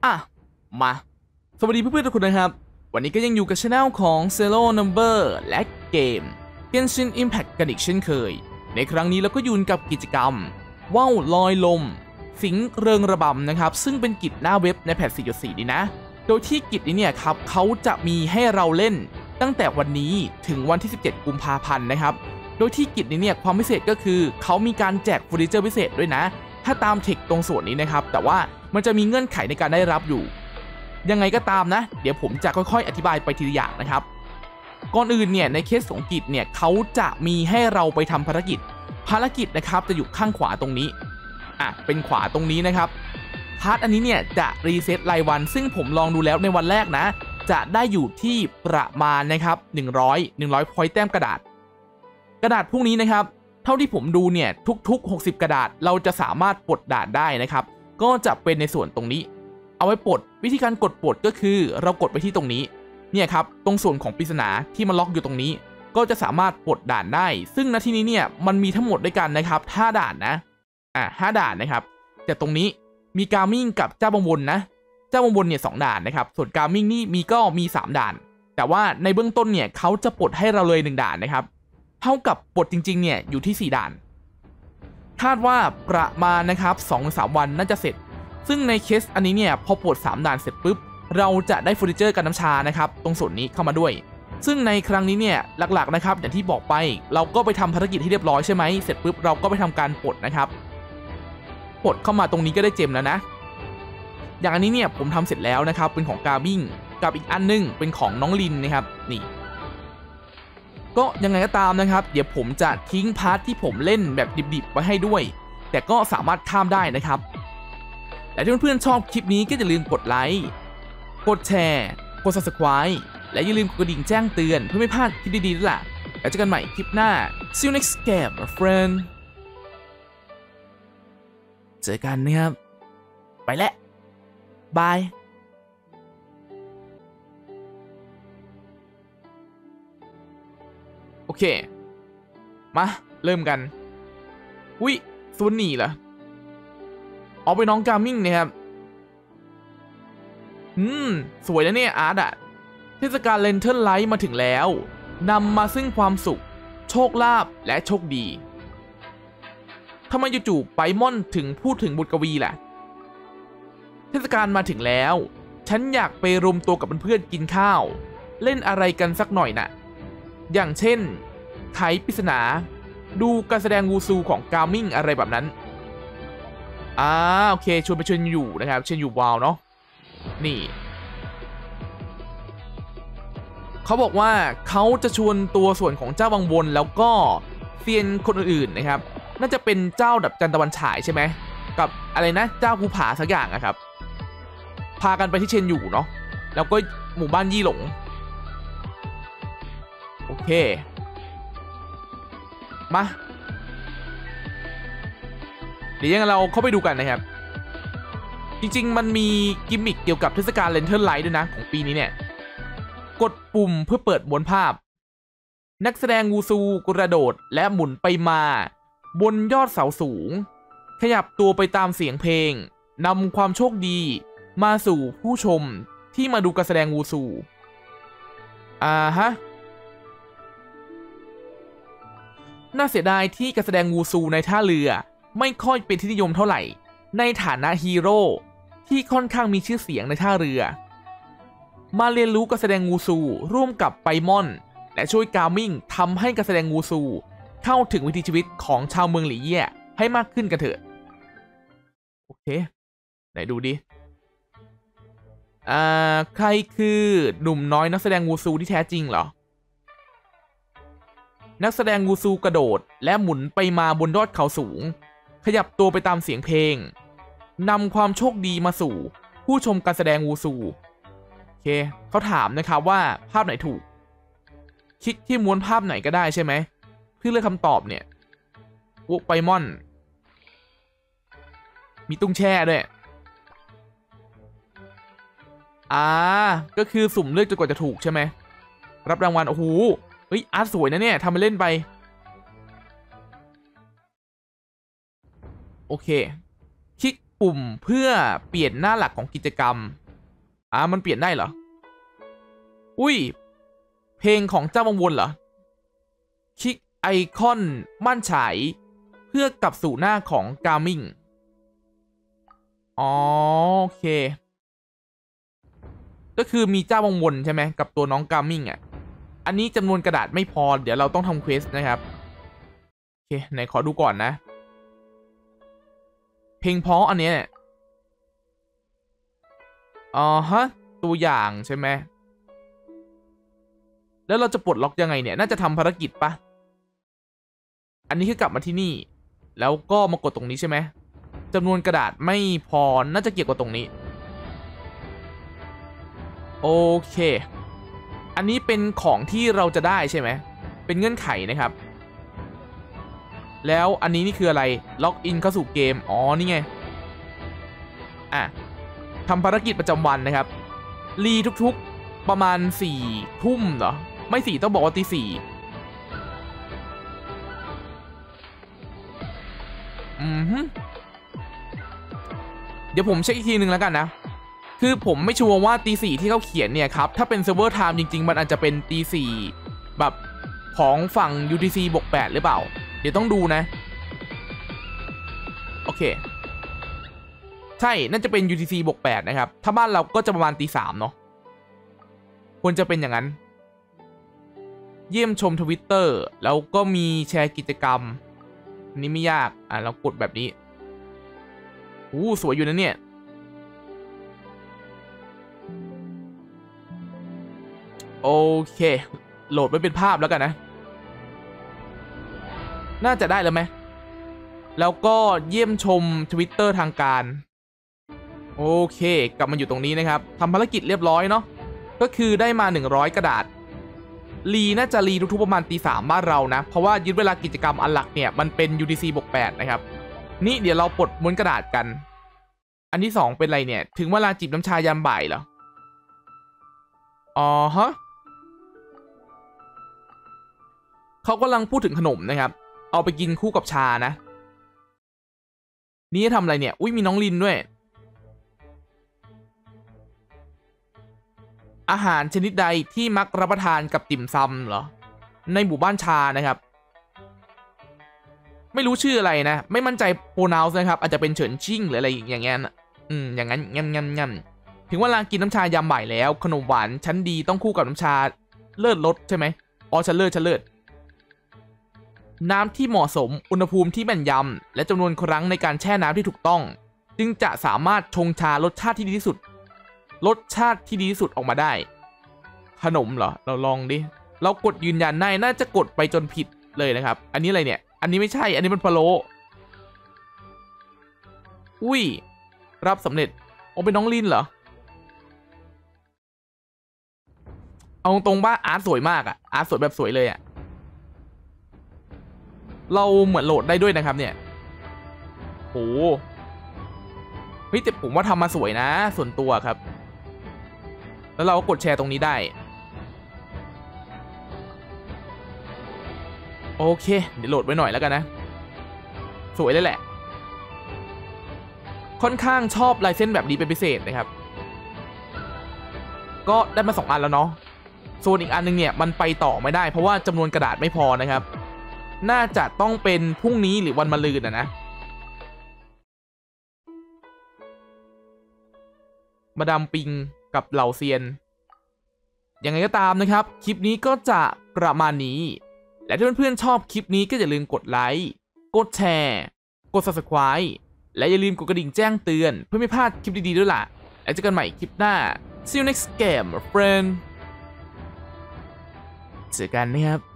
อ่ะมาสวัสดีเพื่อนๆทุกคนนะครับวันนี้ก็ยังอยู่กับช่องของ Zero Number และเกม Genshin Impact กันอีกเช่นเคยในครั้งนี้เราก็อยู่กับกิจกรรมว่าวลอยลมสิงเริงระบำนะครับซึ่งเป็นกิจหน้าเว็บในแพท 4.4 นี้นะโดยที่กิจนี้เนี่ยครับเขาจะมีให้เราเล่นตั้งแต่วันนี้ถึงวันที่ 17 กุมภาพันธ์นะครับโดยที่กิจนี้เนี่ยความพิเศษก็คือเขามีการแจกเฟอร์นิเจอร์พิเศษด้วยนะถ้าตามเทคตรงส่วนนี้นะครับแต่ว่ามันจะมีเงื่อนไขในการได้รับอยู่ยังไงก็ตามนะเดี๋ยวผมจะค่อยๆอธิบายไปทีละอย่างนะครับก่อนอื่นเนี่ยในเคสของกิจเนี่ยเขาจะมีให้เราไปทำภารกิจนะครับจะอยู่ข้างขวาตรงนี้เป็นขวาตรงนี้นะครับพาร์ทอันนี้เนี่ยจะรีเซ็ตรายวันซึ่งผมลองดูแล้วในวันแรกนะจะได้อยู่ที่ประมาณนะครับ100 พอยต์แต้มกระดาษพวกนี้นะครับเท่าที่ผมดูเนี่ยทุกๆ60กระดาษเราจะสามารถปลดด่านได้นะครับก็จะเป็นในส่วนตรงนี้เอาไว้ปลดวิธีการกดปลดก็คือเรากดไปที่ตรงนี้เนี่ยครับตรงส่วนของปริศนาที่มันล็อกอยู่ตรงนี้ก็จะสามารถปลดด่านได้ซึ่งณที่นี้เนี่ยมันมีทั้งหมดด้วยกันนะครับ5ด่านนะ5ด่านนะครับแต่ตรงนี้มีกามิ่งกับเจ้าบังวนนะเจ้าบังวนเนี่ย2ด่านนะครับส่วนกามิ่งนี่มี3ด่านแต่ว่าในเบื้องต้นเนี่ยเขาจะปลดให้เราเลย1ด่านนะครับเท่ากับปลดจริงๆเนี่ยอยู่ที่4ด่านคาดว่าประมาณนะครับ 2-3 วันน่าจะเสร็จซึ่งในเคสอันนี้เนี่ยพอปลด3ด่านเสร็จปุ๊บเราจะได้เฟอร์นิเจอร์กับน้ำชานะครับตรงส่วนนี้เข้ามาด้วยซึ่งในครั้งนี้เนี่ยหลักๆนะครับอย่างที่บอกไปเราก็ไปทำภารกิจที่เรียบร้อยใช่ไหมเสร็จปุ๊บเราก็ไปทำการปลดนะครับปลดเข้ามาตรงนี้ก็ได้เจมแล้วนะอย่างอันนี้เนี่ยผมทำเสร็จแล้วนะครับเป็นของกาบิ้งกับอีกอันนึงเป็นของน้องลินนะครับนี่ก็ยังไงก็ตามนะครับเดี๋ยวผมจะทิ้งพาร์ทที่ผมเล่นแบบดิบๆไว้ให้ด้วยแต่ก็สามารถข้ามได้นะครับและถ้าเพื่อนๆชอบคลิปนี้ก็อย่าลืมกดไลค์กดแชร์กด Subscribe และอย่าลืมกดกระดิ่งแจ้งเตือนเพื่อไม่พลาดคลิปดีๆด้วยล่ะแล้วเจอกันใหม่คลิปหน้า See you next game my friend เจอกันนะครับไปแล้วบายโอเคมาเริ่มกันอุ้ยซูนนี่เหรอเอาไปน้องกามิ่งนะครับสวยนะเนี่ยอาร์ตเทศกาลเลนเทิร์นไลท์มาถึงแล้วนำมาซึ่งความสุขโชคลาภและโชคดีทำไมจู่ๆไปม่อนถึงพูดถึงบทกวีล่ะเทศกาลมาถึงแล้วฉันอยากไปรวมตัวกับเพื่อนๆกินข้าวเล่นอะไรกันสักหน่อยน่ะอย่างเช่นไขปริศนาดูการแสดงวูซูของกามิ่งอะไรแบบนั้นโอเคชวนไปเชิญอยู่นะครับเชิญอยู่วาวเนาะนี่เขาบอกว่าเขาจะชวนตัวส่วนของเจ้าวังวนแล้วก็เซียนคนอื่นๆนะครับน่าจะเป็นเจ้าดับจันตะวันฉายใช่ไหมกับอะไรนะเจ้าภูผาสักอย่างนะครับพากันไปที่เชนอยู่เนาะแล้วก็หมู่บ้านยี่หลงโอเคมาเดี๋ยวยังเราเข้าไปดูกันนะครับจริงๆมันมีกิมมิคเกี่ยวกับเทศกาลเลนเทิร์นไลท์ด้วยนะของปีนี้เนี่ยกดปุ่มเพื่อเปิดม้วนภาพนักแสดงวูซูกระโดดและหมุนไปมาบนยอดเสาสูงขยับตัวไปตามเสียงเพลงนำความโชคดีมาสู่ผู้ชมที่มาดูการแสดงวูซูน่าเสียดายที่การแสดงวูซูในท่าเรือไม่ค่อยเป็นที่นิยมเท่าไหร่ในฐานะฮีโร่ที่ค่อนข้างมีชื่อเสียงในท่าเรือมาเรียนรู้การแสดงวูซูร่วมกับไปมอนและช่วยกามิ่งทำให้การแสดงวูซูเข้าถึงวิถีชีวิตของชาวเมืองหลี่เย่ให้มากขึ้นกันเถอะโอเคไหนดูดิใครคือหนุ่มน้อยนักแสดงวูซูที่แท้จริงเหรอนักแสดงวูซูกระโดดและหมุนไปมาบนยอดเขาสูงขยับตัวไปตามเสียงเพลงนำความโชคดีมาสู่ผู้ชมการแสดงวูซูโอเคเขาถามนะครับว่าภาพไหนถูกคลิกที่ม้วนภาพไหนก็ได้ใช่ไหมเพื่อเลือกคำตอบเนี่ยวุไปมอนมีตุ้งแช่ด้วยก็คือสุ่มเลือกจนกว่าจะถูกใช่ไหมรับรางวัลโอ้โหเฮ้ยอาร์ตสวยนะเนี่ยทำไปเล่นไปโอเคคลิกปุ่มเพื่อเปลี่ยนหน้าหลักของกิจกรรมมันเปลี่ยนได้เหรออุ้ยเพลงของเจ้าวังวนเหรอคลิกไอคอนม่านฉายเพื่อกลับสู่หน้าของกามิ่งโอเคก็คือมีเจ้าวังวนใช่ไหมกับตัวน้องกามิ่งอันนี้จำนวนกระดาษไม่พอเดี๋ยวเราต้องทำเควสนะครับโอเคไหนขอดูก่อนนะเพลงเพราะอันเนี้ยตัวอย่างใช่ไหมแล้วเราจะปลดล็อกยังไงเนี่ยน่าจะทำภารกิจปะอันนี้คือกลับมาที่นี่แล้วก็มากดตรงนี้ใช่ไหมจำนวนกระดาษไม่พอน่าจะเกี่ยวกับตรงนี้โอเคอันนี้เป็นของที่เราจะได้ใช่ไหมเป็นเงื่อนไขนะครับแล้วอันนี้นี่คืออะไรล็อกอินเข้าสู่เกมนี่ไงทำภารกิจประจำวันนะครับรีทุกๆประมาณ4 ทุ่มเหรอไม่4ต้องบอกว่าตี 4เดี๋ยวผมเช็คอีกทีนึงแล้วกันนะคือผมไม่ชัวร์ว่าตี 4ที่เขาเขียนเนี่ยครับถ้าเป็นเซิร์ฟเวอร์ไทม์จริงๆมันอาจจะเป็นตี 4แบบของฝั่ง UTC บวก 8หรือเปล่าเดี๋ยวต้องดูนะโอเคใช่น่าจะเป็น UTC บวก 8นะครับถ้าบ้านเราก็จะประมาณตี 3เนาะควรจะเป็นอย่างนั้นเยี่ยมชม Twitter แล้วก็มีแชร์กิจกรรมอันนี้ไม่ยากเรากดแบบนี้สวยอยู่นะเนี่ยโอเคโหลดไว้เป็นภาพแล้วกันนะน่าจะได้แล้วไหมแล้วก็เยี่ยมชม Twitter ทางการโอเคกลับมาอยู่ตรงนี้นะครับทำภารกิจเรียบร้อยเนาะก็คือได้มา100กระดาษรีน่าจะรีทุกๆประมาณตี 3บ้านเรานะเพราะว่ายึดเวลากิจกรรมอันหลักเนี่ยมันเป็น UTC บวก 8นะครับนี่เดี๋ยวเราปลดม้วนกระดาษกันอันที่2เป็นอะไรเนี่ยถึงเวลาจิบน้ำชายามบ่ายเหรอเขากำลังพูดถึงขนมนะครับเอาไปกินคู่กับชานะนี่จะทำอะไรเนี่ยมีน้องลินด้วยอาหารชนิดใดที่มักรับประทานกับติ่มซำเหรอในหมู่บ้านชานะครับไม่รู้ชื่ออะไรนะไม่มั่นใจโปรนาวส์นะครับอาจจะเป็นเฉินชิ่งหรืออะไรอย่างเงี้ยอย่างนั้นงั้นถึงเวลากินน้ำชายามบ่ายแล้วขนมหวานชั้นดีต้องคู่กับน้ำชาเลิศรสใช่ไหมชั้นเลิศน้ำที่เหมาะสมอุณหภูมิที่แม่นยำและจำนวนครั้งในการแช่น้ำที่ถูกต้องจึงจะสามารถชงชารสชาติที่ดีที่สุดออกมาได้ขนมเหรอเราลองดิเรากดยืนยันได้น่าจะกดไปจนผิดเลยนะครับอันนี้อะไรเนี่ยอันนี้ไม่ใช่อันนี้มันพะโล้รับสำเร็จเป็นน้องลินเหรอเอาตรงว่าอาร์ตสวยมากอาร์ตสวยแบบสวยเลยเราเหมือนโหลดได้ด้วยนะครับเนี่ยแต่ผมว่าทำมาสวยนะส่วนตัวครับแล้วเราก็กดแชร์ตรงนี้ได้โอเคเดี๋ยวโหลดไว้หน่อยแล้วกันนะสวยเลยแหละค่อนข้างชอบลายเส้นแบบนี้เป็นพิเศษนะครับก็ได้มา2 อันแล้วเนาะส่วนอีกอันนึงเนี่ยมันไปต่อไม่ได้เพราะว่าจำนวนกระดาษไม่พอนะครับน่าจะต้องเป็นพรุ่งนี้หรือวันมะรืนนะมาดามปิงกับเหล่าเซียนยังไงก็ตามนะครับคลิปนี้ก็จะประมาณนี้และถ้าเพื่อนๆชอบคลิปนี้ก็อย่าลืมกดไลค์กดแชร์กด Subscribe และอย่าลืมกดกระดิ่งแจ้งเตือนเพื่อไม่พลาดคลิปดีๆด้วยล่ะแล้วเจอกันใหม่คลิปหน้า See you next game friend เจอกันนะครับ